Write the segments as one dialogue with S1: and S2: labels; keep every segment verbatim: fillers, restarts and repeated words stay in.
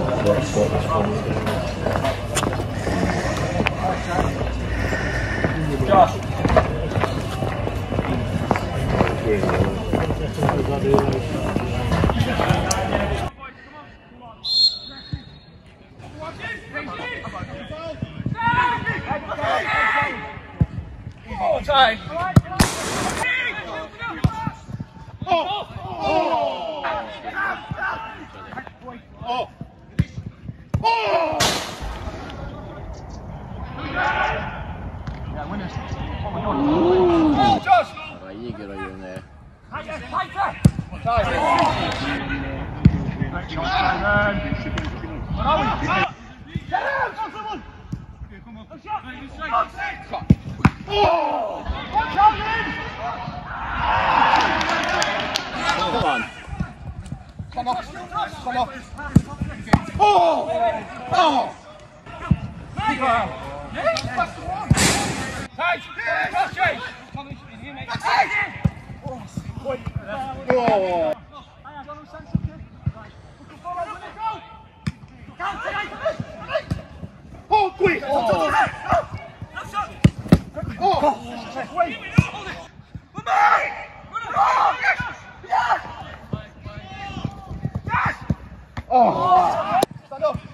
S1: Josh. Oh, time. Oh! Oh! Oh! Oh! Yeah, winners. Oh my God. Oh, Josh!
S2: Right, you get on there.
S1: Tighter, tighter! Tighter. Where are we? Get out! Come on! Oh! Watch out, Lynn!
S2: Come on.
S1: Come on. Come on. Oh! Oh! Tight! Cross chase! Tight! Oh! Oh, quick! Oh! Oh! Wait! Oh! Stand up!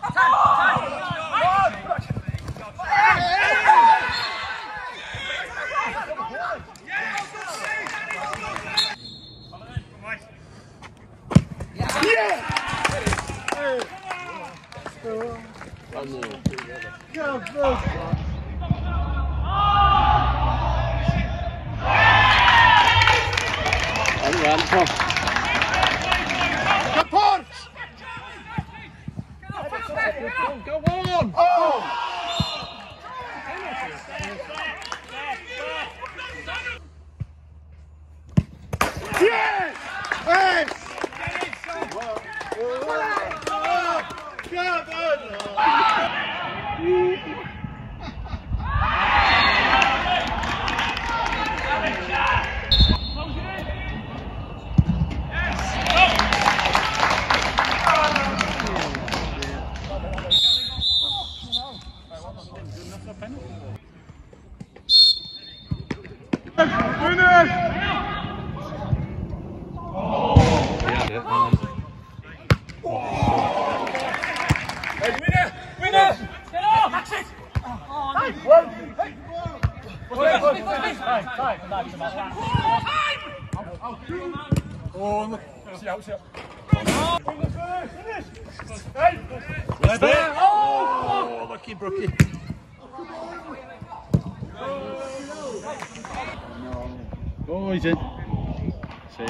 S1: Go on! Oh! Yes! Yes! Oh, look. See out, see out. Oh, lucky Brookie.
S2: Oh, he's in. See.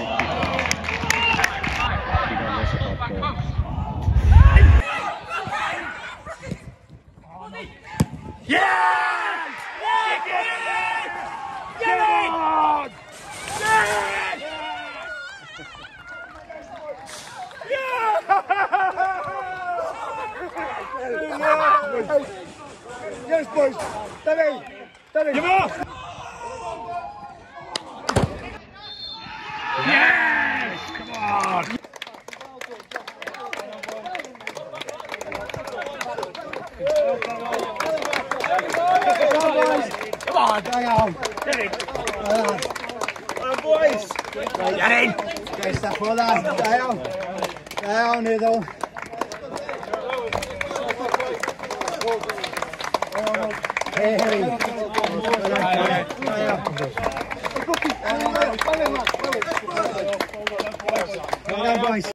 S1: Yes! Get it! Get it! Yes, boys. Steady. Steady. Give it off. Yes! Come on. Come on. Hang on. Get in. Come on, boys. Get in. Okay, step for that. Down. Down, Niddle. Hey, hey. Well done, boys.